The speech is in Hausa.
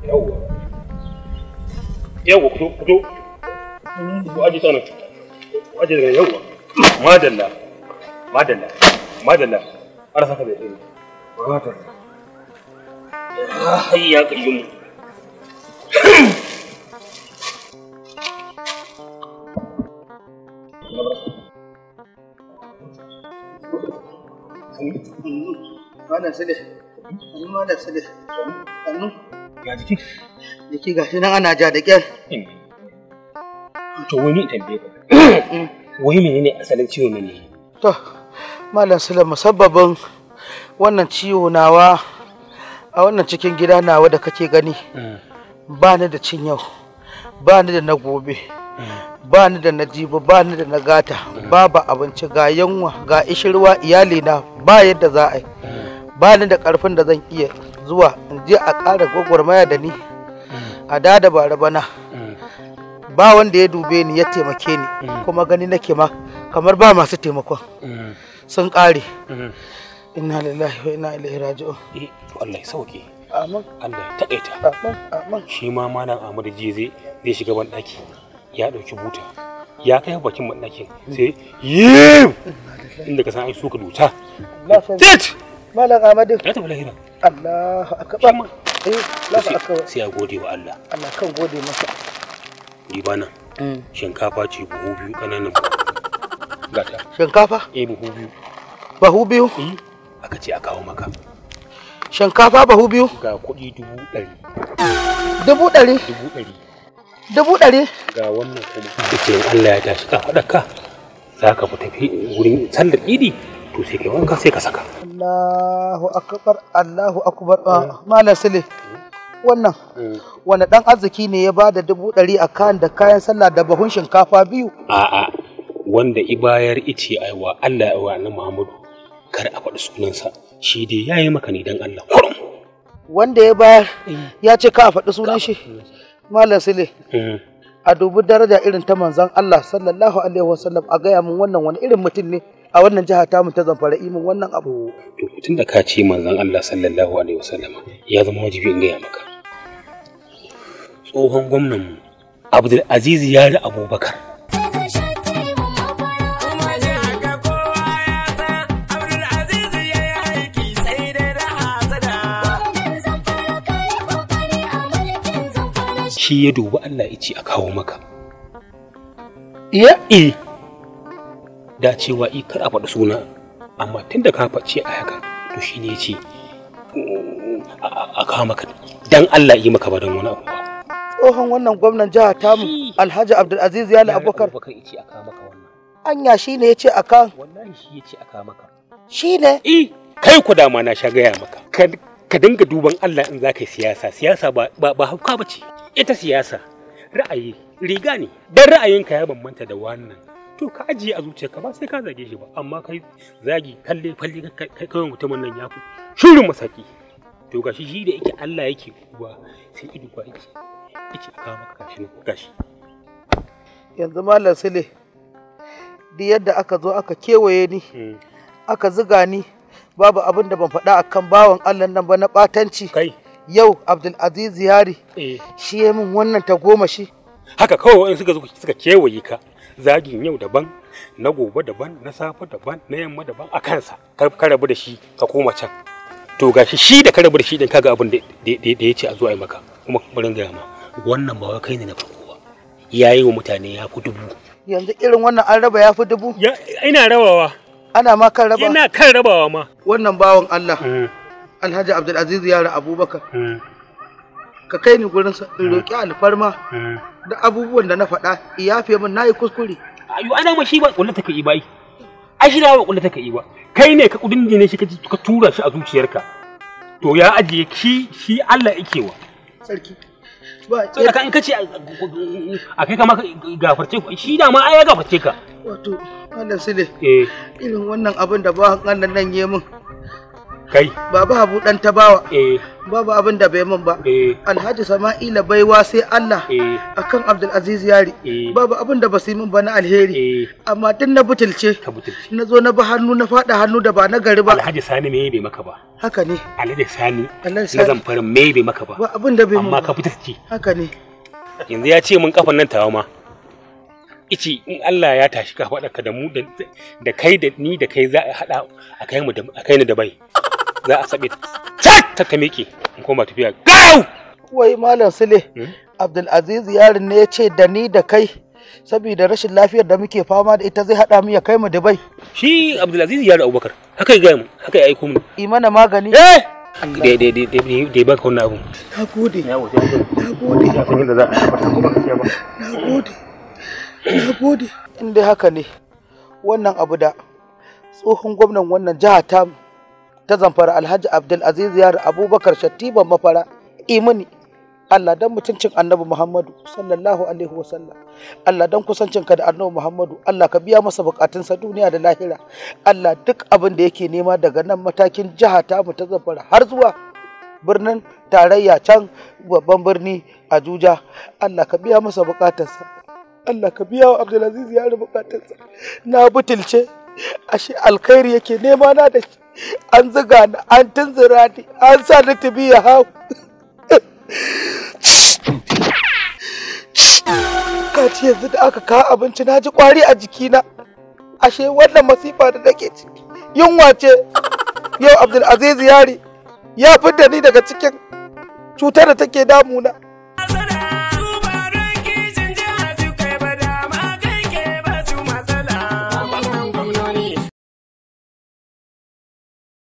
Yawwa fito. Ku aje tsana. Ku aje daga yawwa. Madalla. Ana saka da tsini. Madalla. Hayya kayyum. Malam Sule. Ya jiki? Jiki gashi nan ana ja da kyar. To wani tambaye ka. Wai menene asalin ciwon nan ne? To, Malam Sule musabbabin wannan ciwo nawa a wannan cikin gida nawa da kake gani. Ba ni da cin yau, ba ni da na gobe, ba ni da na jibi, ba ni da na gata, babu abinci ga yunwa ga ishirwa iyalina ba yadda za a yi. Ba ni da ƙarfin da zan iya zuwa in je a ƙara gwagwarmaya da ni a da bara bana. Ba wanda ya dube ni ya taimake ni kuma gani nake ma kamar ba masu taimakon sun ƙare. Inna lillahi wa inna ilaihi raji'un. Allah ya sauke. Amin. Allah ya taƙaita. Amin. Shi ma malam Ahmadu zai shiga ban ɗaki ya ɗauki buta ya kai bakin ban ɗakin sai yim inda ka san ai suka duta. Malam Ahmadu. Ya tafi lahira. Allahu akbar. Allahu akbar. Sai ya gode wa Allah. Allah kan gode masa. Ribana. Shinkafa ce buhu biyu kananan. Gata. Shinkafa? Buhu biyu. Bahu biyu? Aka ce a kawo maka. Shinkafa bahu biyu? Ga kuɗi 100,000. 100,000? 100,000? Ga wannan kuma. Kace Allah ya tashi ka faɗa ka. Za ka tafi wurin sallar idi to sai kai wanka sai ka saka. Allahu akbar. Malam Sule. Wannan wani dan arziki ne ya bada 100,000 a kan da kayan sallah da bahun shinkafa biyu? A'a wanda ibayar ice aiwa Allah ya wa annabi Muhammadu kar a faɗi sunansa shi dai yayi maka ne dan Allah kurum. Wanda ya bayar ya ce ka a faɗi sunan shi. Malam Sule. A dubi daraja irin ta manzon Allah sallallahu alaihi wasallam a gaya min wannan wani irin mutum ne a wannan jiha ta mu ta Zamfara imin wannan abu. To tun da ka ce manzon Allah sallallahu alaihi wasallam ya zama wajibi in gaya maka. Tsohon gwamnan Abdul Aziz Yari Abubakar shi ya dubi Allah ya ce a kawo maka. Iya? Da cewa kar a faɗi suna amma tun da ka face a haka to shi ne ya ce a kawo maka dan Allah yi maka ba don wani abu ba. Tsohon wannan gwamnan jihar tamu Alhaji Abdulaziz Yali Abubakar ya ce a kawo maka wannan. Anya shi ne ya ce a kawo? Wallahi shi ya ce a kawo maka. Shi ne? Kai ku dama na sha gaya maka. Ka dinga duban Allah in za ka yi siyasa. Siyasa ba hauka ba ce. Ita siyasa ra'ayi riga ne. Dan ra'ayinka ya bambanta da wannan. To ka ajiye a zuciyarka ba sai ka zage shi ba. Amma kai zagi falle kai mutumin nan ya fi shirin masaki. To gashi shi da yake Allah yake kuwa sai ido ba yake. Yake a kawo maka gashi. Yanzu Malam Sule duk yadda aka zo aka kewaye ni aka ziga ni babu abin da ban faɗa akan bawan Allah nan ba na ɓatanci. Kai yau Abdulaziz Yari shi ya min wannan ta goma shi. Haka kawai in suka kewaye ka zagin yau daban na gobe daban na safe daban na yamma daban a kansa ka rabu da shi ka koma can. To gashi shi da ka rabu da shi din kaga abin da ya ce a zo a yi maka kuma bari gaya ma wannan ba wai kai ne na farko ba yayi wa mutane ya fi 1000. Yanzu irin wannan an raba ya fi 1000? Ina rabawa. Ana ma kan raba? Ina kan rabawa ma. Wannan bawan Allah Alhaji Abdulaziz Yari Abubakar ka kai ni gurin sa in roki alfarma da abubuwan da na faɗa iyafe min nayi kuskure. Ayo ana ma shi ba kullu take yi bai. Ai shi da ba kullu take yi ba. Kai ne ka kudin ne shi ka tura shi a zuciyarka. To ya ajiye shi Allah yake wa. Sarki. Ba in kace a kai kama gafarce shi da ma ai ya gafarce ka. Wato Allah Sule irin wannan abin da ba Allah nan yi min kai Baba Habu dan Tabawa. babu abin da bai min ba. Alhaji Sama'ila baiwa sai Allah akan Abdul Aziz Yari. Babu abin da basu yi min ba na alheri. Amma din na butulce. Na zo na ba hannu na fada hannu da ba na gari ba. Alhaji Sani me bai maka ba? Haka ne. Alhaji Sani na Zamfara me bai maka ba? Ba abin da bai min ba. Amma ka butulce. Haka ne. Yanzu ya ce mun kafan nan tawa ma. Ici in Allah ya tashi ka faɗa ka da mu da kai da ni da kai za a haɗa a kai ni da bai. Za a sabe ta miƙe in koma tafiya gau. Wai Malam Sule, Abdul Aziz Yarin ne ya ce da ni da kai saboda rashin lafiyar da muke fama da ita zai haɗa mu ya kai mu Dubai. Shi Abdul Aziz Yarin Abubakar haka ya gaya mu, haka ya aiko mu. Yi mana magani. Da baka wannan abu. Na gode. Na gode. In dai haka ne, wannan abu da tsohon gwamnan wannan jiha ta Zamfara Alhaji Abdul Aziz Yari Abubakar Shattiban Mafara imani Allah dan mutuncin Annabi Muhammadu sallallahu alaihi wasallam. Allah dan kusancinka da Annabi Muhammadu, Allah ka biya masa bukatunsa duniya da lahira. Allah duk abin da yake nema daga nan matakin jiha ta mu ta Zamfara har zuwa birnin tarayya can babban birni Abuja, Allah ka biya masa bukatarsa. Allah ka biya wa Abdul Aziz Yari bukatarsa. Na butulce ashe alkhairi yake nema na da shi. An ziga ni, an tunzura ni, an sa ni tabi ya hau. Kaci yanzu da aka kawo abinci na ji kwari a jikina. Ashe wannan masifa da nake ciki yunwa ce. Yau Abdul Aziz Yari ya fidda ni daga cikin cutar da take damuna.